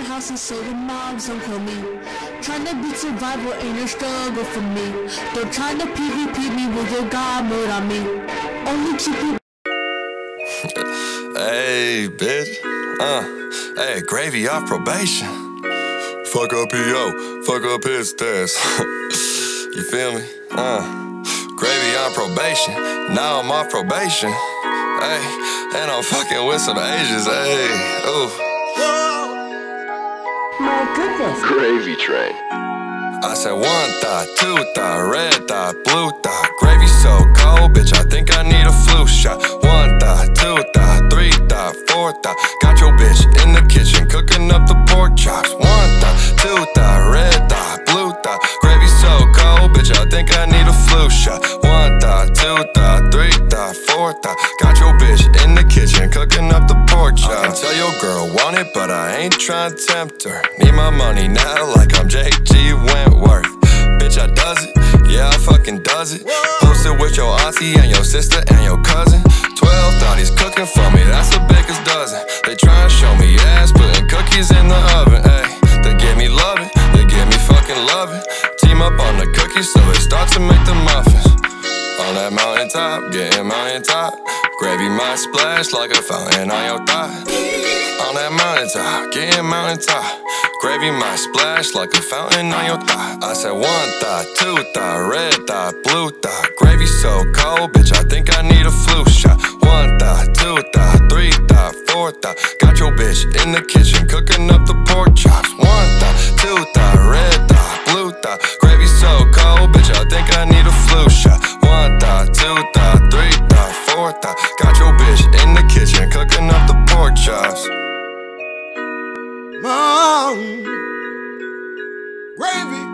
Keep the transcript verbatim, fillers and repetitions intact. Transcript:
house and so the moms don't kill me. Trying to beat survival ain't a struggle for me. Don't try to PvP me with your god mode on me. Only two people. Hey, bitch. Uh, hey, gravy off probation. Fuck up P O, fuck up his test. You feel me? Uh, gravy on probation. Now I'm off probation. Hey, and I'm fucking with some Asians. Hey, ooh. My goodness. Gravy train. I said one thought, two thought, red thought, blue thought. Gravy so cold, bitch, I think I need a flu shot. One thought, two thought, three thought, four thought. Got your bitch in the kitchen cooking up the pork chops. One thought, two thought, red thought, blue thought. Gravy so cold, bitch, I think I need a flu shot. One thought, two thought, three thought, four thought. Got your bitch in the kitchen cooking up the pork chops. I can tell your girl want it, but I ain't trying to tempt her. Need my money now like I'm J G Wentworth. Bitch, I does it, yeah, I fucking does it. Posted with your auntie and your sister and your cousin. Twelve thought he's cooking for me, that's a baker's dozen. They try and show me ass, putting cookies in the oven. Ay, they give me loving, they give me fucking loving. Team up on the cookies so they start to make the muffins. On that mountaintop, getting mountaintop. Gravy might splash like a fountain on your thigh. On that mountaintop, getting mountaintop. Gravy might splash like a fountain on your thigh. I said one thought, two thought, red thought, blue thought. Gravy so cold, bitch, I think I need a flu shot. One thought, two thought, three thought, four thought. Got your bitch in the kitchen cooking up the pork chops. One thought, two thought, red thought, blue thought. Gravy so cold, bitch, I think I need a flu shot. One thought, two thought, three thought, four thought. Got your bitch in the kitchen cooking up the pork chops. Mom, gravy.